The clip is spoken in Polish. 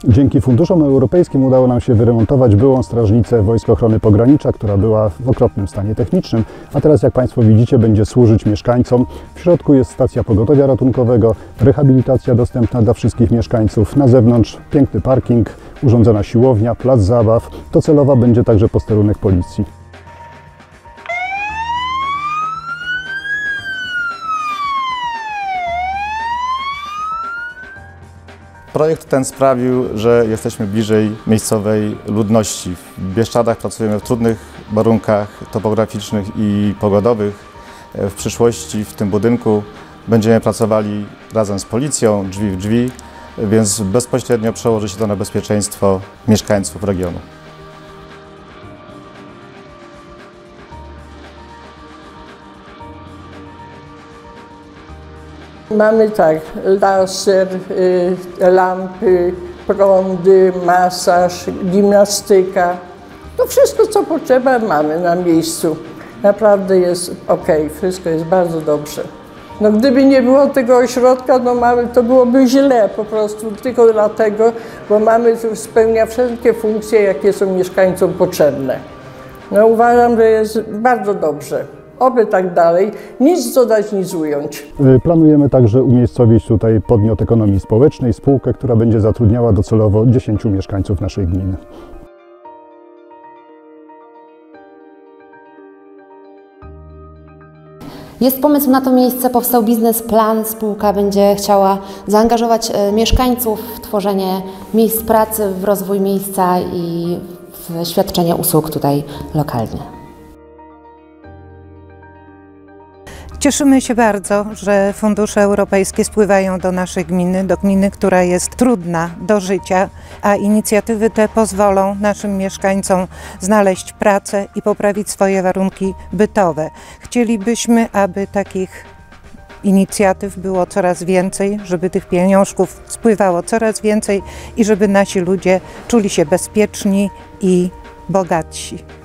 Dzięki funduszom europejskim udało nam się wyremontować byłą strażnicę Wojsk Ochrony Pogranicza, która była w okropnym stanie technicznym, a teraz, jak Państwo widzicie, będzie służyć mieszkańcom. W środku jest stacja pogotowia ratunkowego, rehabilitacja dostępna dla wszystkich mieszkańców. Na zewnątrz piękny parking, urządzona siłownia, plac zabaw. Docelowa będzie także posterunek policji. Projekt ten sprawił, że jesteśmy bliżej miejscowej ludności. W Bieszczadach pracujemy w trudnych warunkach topograficznych i pogodowych. W przyszłości w tym budynku będziemy pracowali razem z policją, drzwi w drzwi, więc bezpośrednio przełoży się to na bezpieczeństwo mieszkańców regionu. Mamy tak, laser, lampy, prądy, masaż, gimnastyka. To wszystko, co potrzeba, mamy na miejscu. Naprawdę jest ok, wszystko jest bardzo dobrze. No, gdyby nie było tego ośrodka, no to byłoby źle po prostu, tylko dlatego, bo mamy tu spełnia wszelkie funkcje, jakie są mieszkańcom potrzebne. No, uważam, że jest bardzo dobrze. Oby tak dalej, nic dodać, nic ująć. Planujemy także umiejscowić tutaj podmiot ekonomii społecznej, spółkę, która będzie zatrudniała docelowo 10 mieszkańców naszej gminy. Jest pomysł na to miejsce, powstał biznesplan, spółka będzie chciała zaangażować mieszkańców w tworzenie miejsc pracy, w rozwój miejsca i w świadczenie usług tutaj lokalnie. Cieszymy się bardzo, że fundusze europejskie spływają do naszej gminy, do gminy, która jest trudna do życia, a inicjatywy te pozwolą naszym mieszkańcom znaleźć pracę i poprawić swoje warunki bytowe. Chcielibyśmy, aby takich inicjatyw było coraz więcej, żeby tych pieniążków spływało coraz więcej i żeby nasi ludzie czuli się bezpieczni i bogatsi.